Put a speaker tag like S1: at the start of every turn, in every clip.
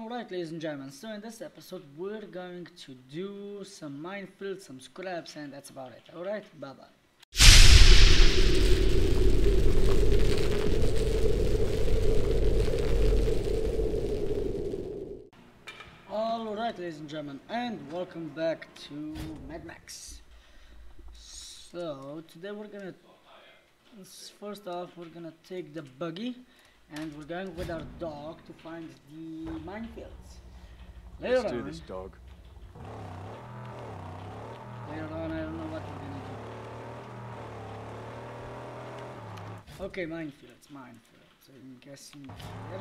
S1: Alright, ladies and gentlemen, so in this episode we're going to do some minefields, some scraps, and that's about it. Alright, bye bye. Alright, ladies and gentlemen, and welcome back to Mad Max. So today we're gonna, first off, we're gonna take the buggy and we're going with our dog to find the minefields.
S2: Let's do this, dog.
S1: Later on, I don't know what we're gonna do. Okay, minefields. I'm guessing here.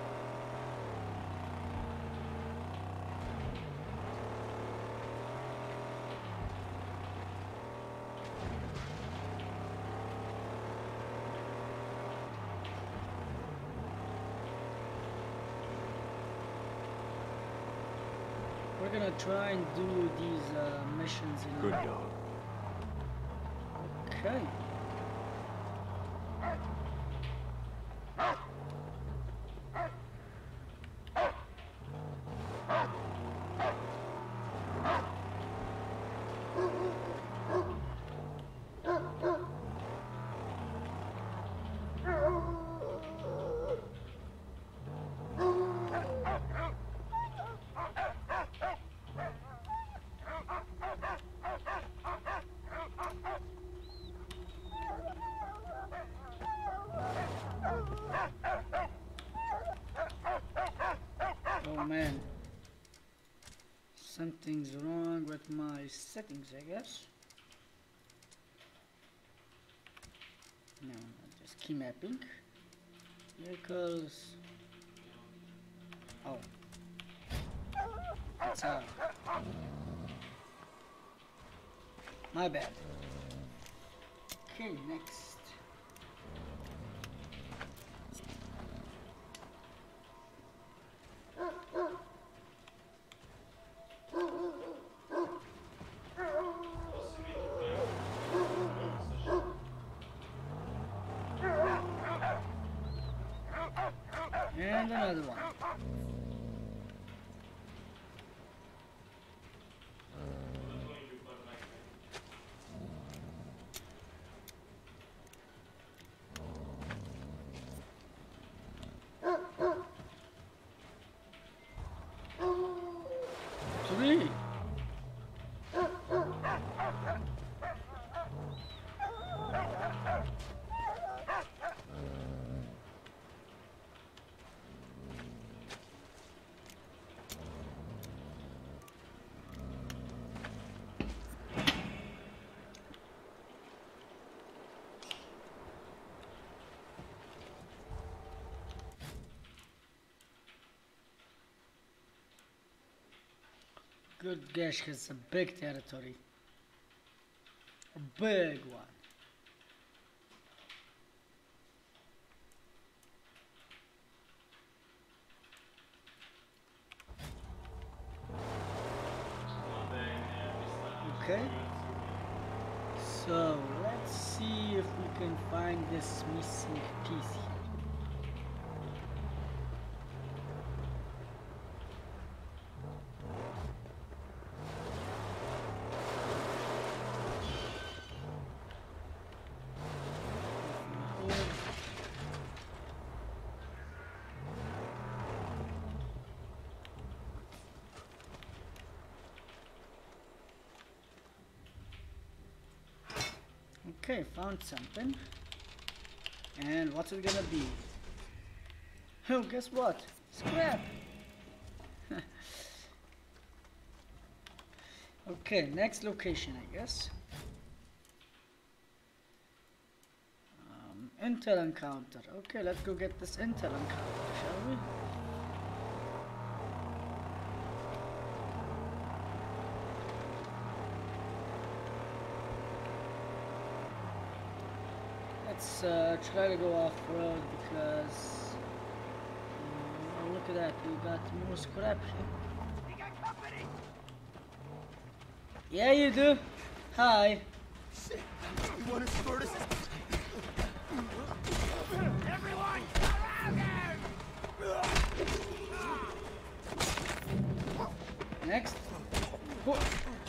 S1: We're gonna try and do these missions in
S2: Good dog.
S1: Okay. Oh man, something's wrong with my settings, I guess. No, just key mapping. Vehicles. Oh, it's out. My bad. Okay, next. And another one. Three. Good gosh, it's a big territory. A big one. Okay. So let's see if we can find this missing piece here. Okay, found something. And what's it gonna be? Oh, guess what? Scrap! Okay, next location, I guess. Intel encounter. Okay, let's go get this intel encounter, shall we? Let's try to go off-road because oh, look at that, we got more scrap here. You got company? Yeah, you do. Hi.
S3: Shit. You want to score this? Everyone, around him!
S1: Next. Oh.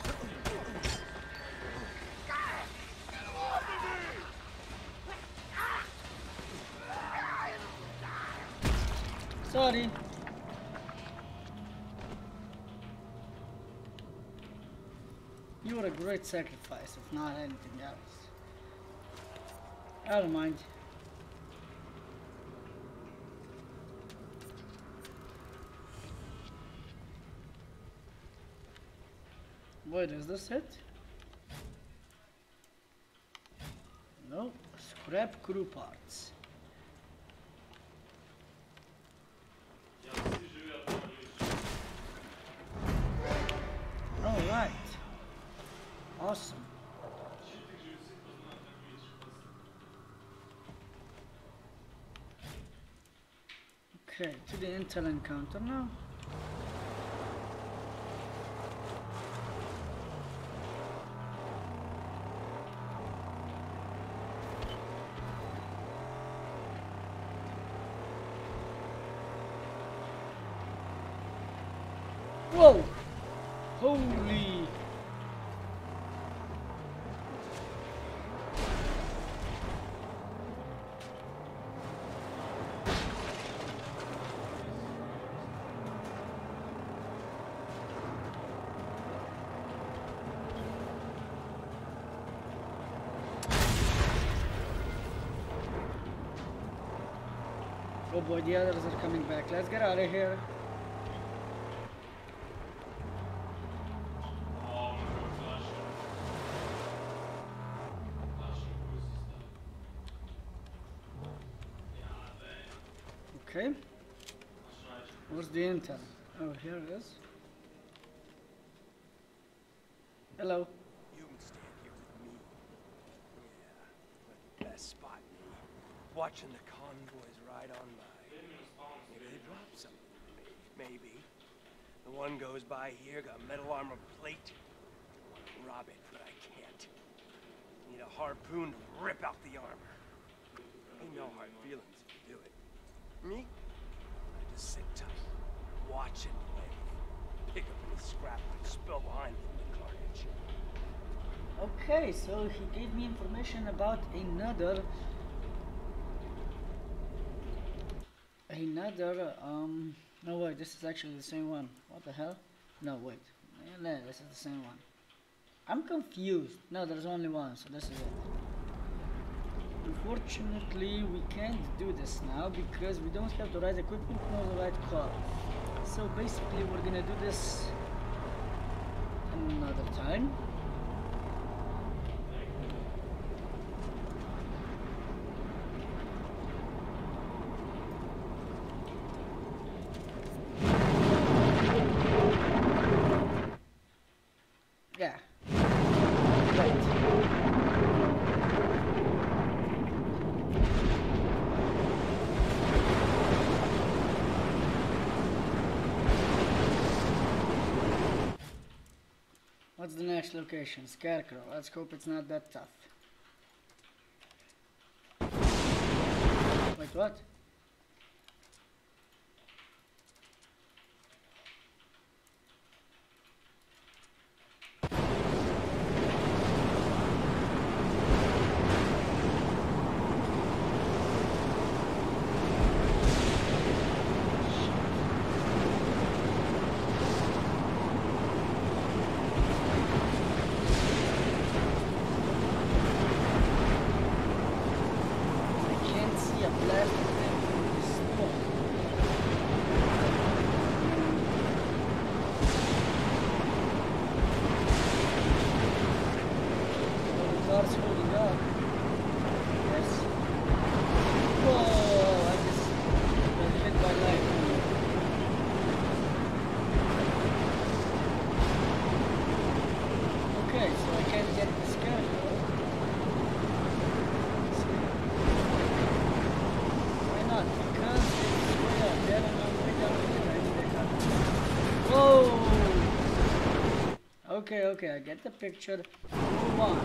S1: Sorry. You were a great sacrifice, if not anything else. I don't mind. Wait, is this it? No, scrap crew parts. Alright. Awesome. Okay, to the intel encounter now. Whoa! Holy! Oh boy, the others are coming back. Let's get out of here. Okay. Where's the intel? Oh, here it is. Hello.
S3: You can stand here with me. Yeah, we're the best spot, me. Watching the convoys ride on by. Maybe they drop something. Maybe. The one goes by here, got metal armor plate. I want to rob it, but I can't. Need a harpoon to rip out the armor. Ain't no hard feelings if you do it. Me? I just sit tight, watch and play. Pick up any scrap and spill behind from the carnage.
S1: Okay, so he gave me information about another, no wait, this is actually the same one. What the hell? No, wait. No, this is the same one. I'm confused. No, there's only one, so this is it. Unfortunately, we can't do this now because we don't have the right equipment nor the right car. So basically, we're gonna do this another time. Yeah. Right. What's the next location? Scarecrow. Let's hope it's not that tough. Wait, what? Okay, I get the picture. Move on.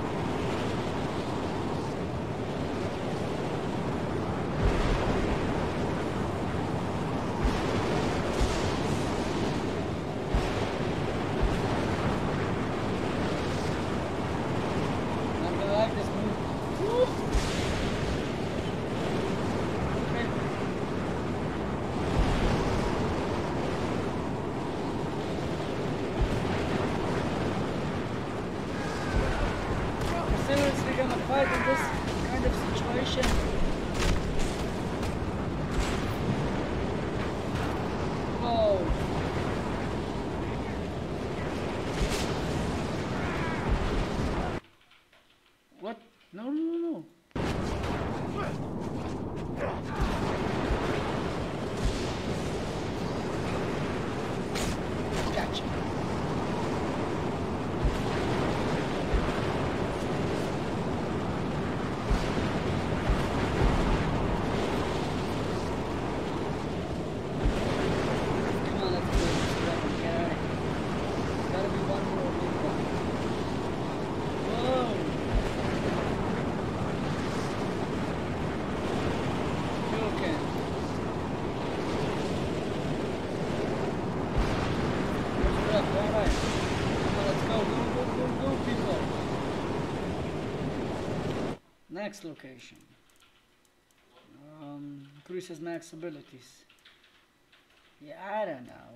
S1: Alright. Let's go, go, people. Next location. Increases max abilities. Yeah, I don't know.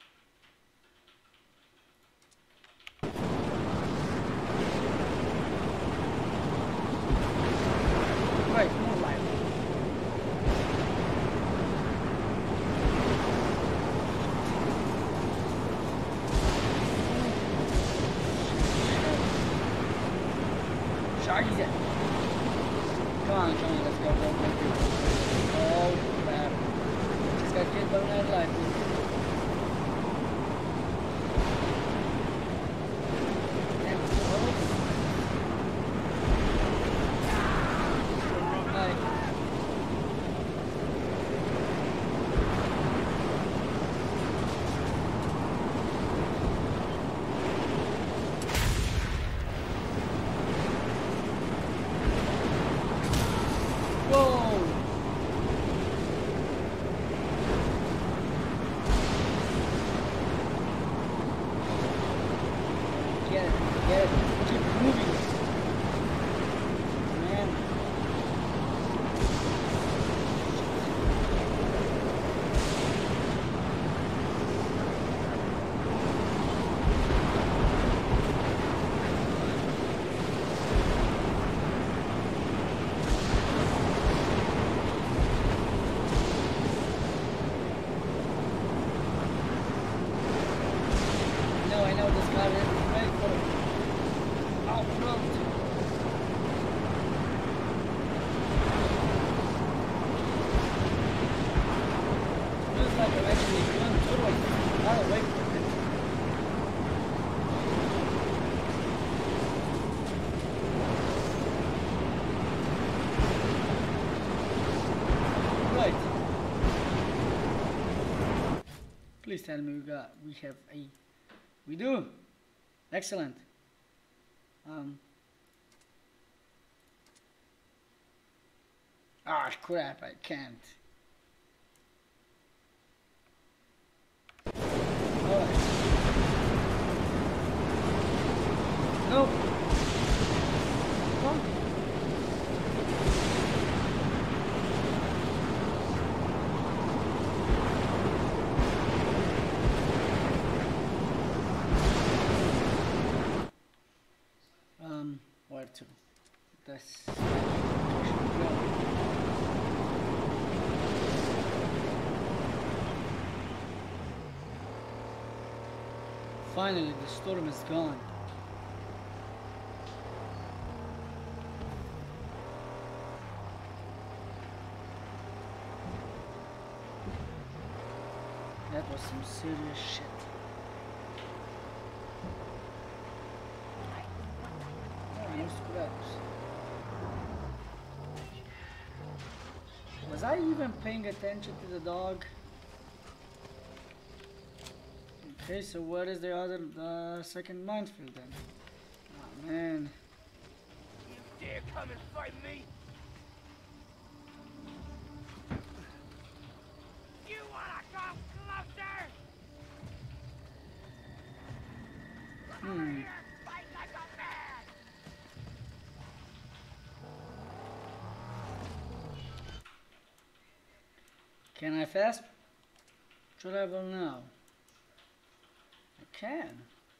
S1: Right, more life. Sharky's it. Come on, Johnny, let's go, go. Oh, crap. Just got killed by an life. Please tell me we do. Excellent. Ah, crap, I can't. Alright. Nope. Come. Where to? This. Finally, the storm is gone. That was some serious shit. Was I even paying attention to the dog? Okay, so where is the other, second minefield then? Oh man.
S3: You dare come and fight me? You wanna come closer? Come over here, fight like a man!
S1: Can I fast travel now? I can.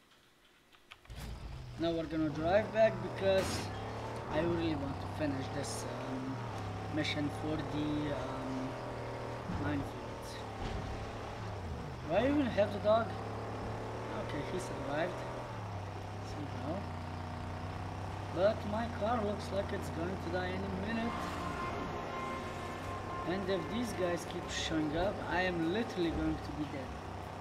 S1: Now we're gonna drive back because I really want to finish this mission for the minefields. Do I even have the dog? Okay, he survived somehow. But my car looks like it's going to die any minute. And if these guys keep showing up, I am literally going to be dead.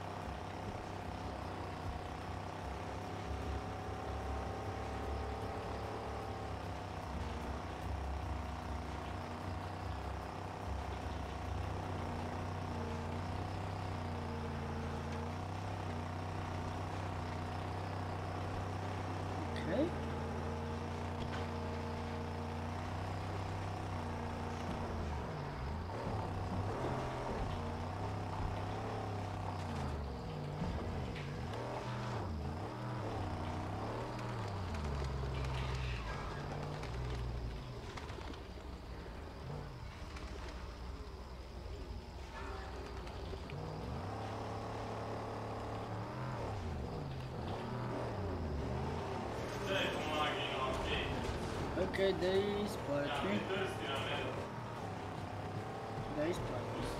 S1: Okay. Okay, they spotted me. They spotted me.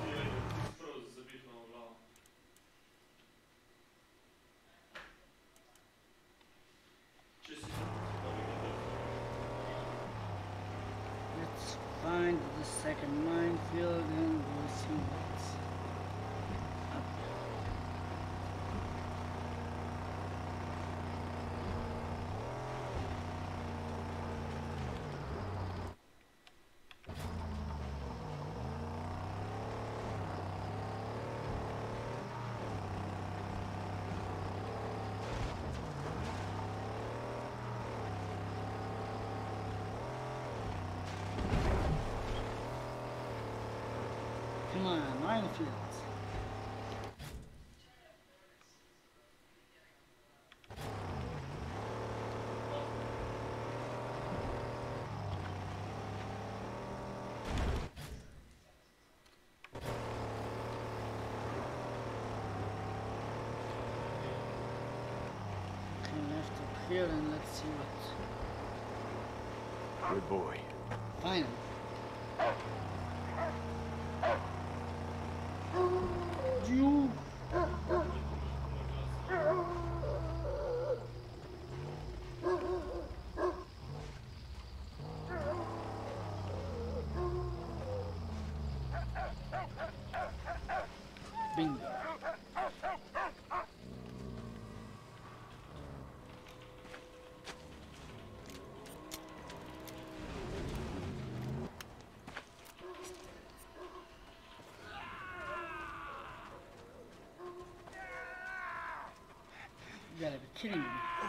S1: Let's find the second minefield and we'll see what's up there. Come on, minefields. Okay, left up here and let's see what.
S2: Good boy.
S1: Finally. You. Bingo. You gotta be kidding me.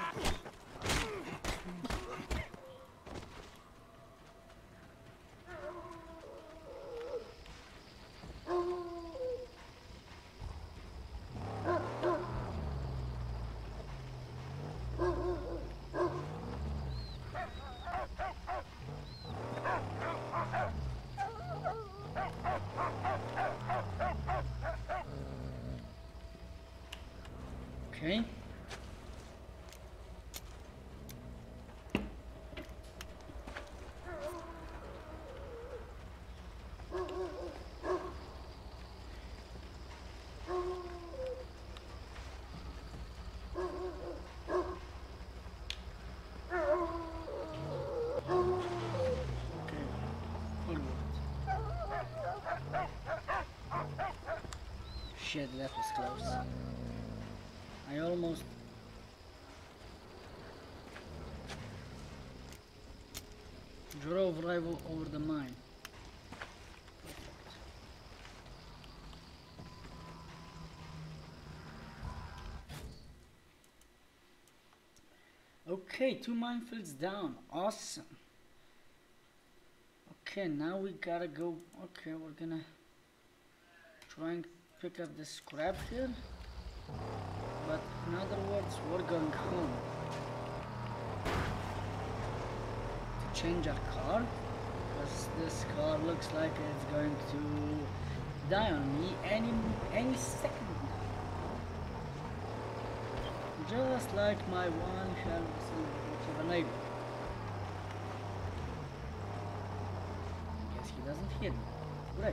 S1: Okay. Shit, that was close. I almost... drove right over the mine. Perfect. Okay, 2 minefields down. Awesome. Okay, now we gotta go. Okay, we're gonna try and pick up the scrap here. But in other words, we're going home to change our car, because this car looks like it's going to die on me any second now. Just like my one hell of a neighbor. I guess he doesn't hear me. Great.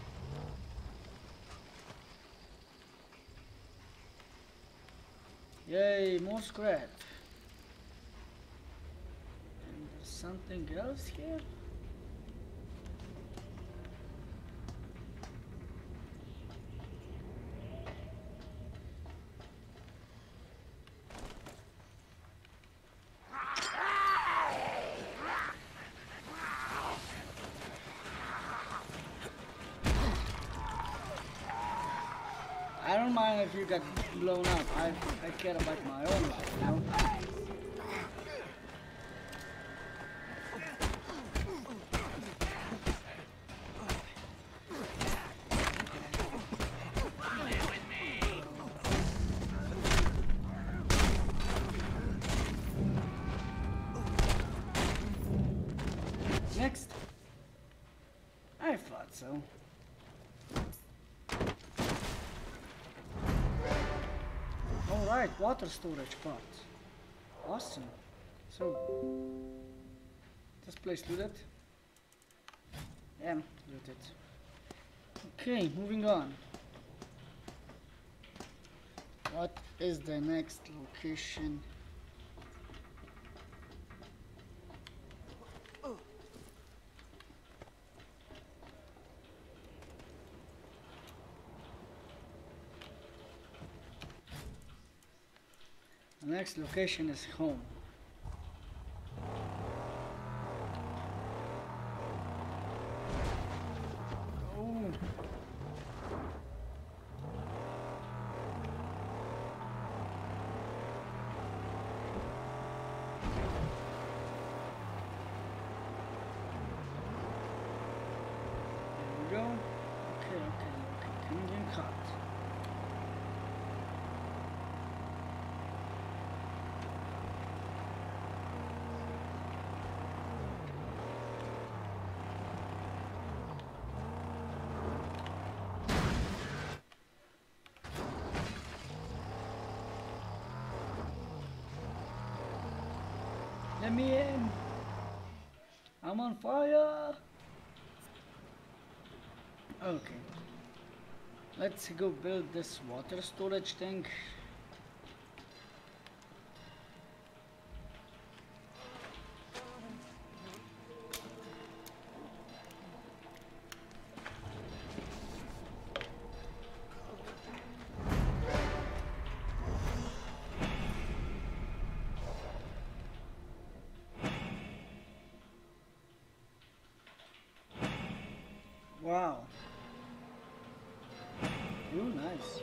S1: Yay, more scrap. And there's something else here? I don't mind if you get blown up. I care about my own life, you know? Next. I thought so. Alright, water storage part. Awesome. So, This place looted? Yeah, looted. Okay, moving on. What is the next location? The next location is home. Oh. There we go. Okay. Canadian cut. Let me in. I'm on fire. Okay. Let's go build this water storage thing. Wow. Ooh, nice.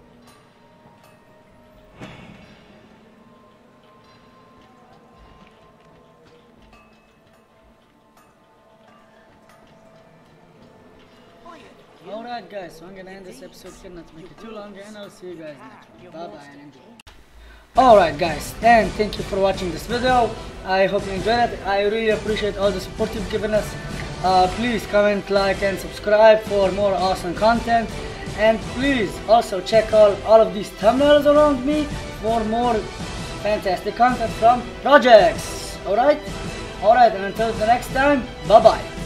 S1: Alright guys, so I'm gonna end this episode here, not to make it too long, and I'll see you guys next one. Bye bye and enjoy. Alright guys, and thank you for watching this video. I hope you enjoyed it. I really appreciate all the support you've given us. Please comment, like and subscribe for more awesome content, and please also check out all of these thumbnails around me for more fantastic content from projects. Alright, and until the next time, bye bye.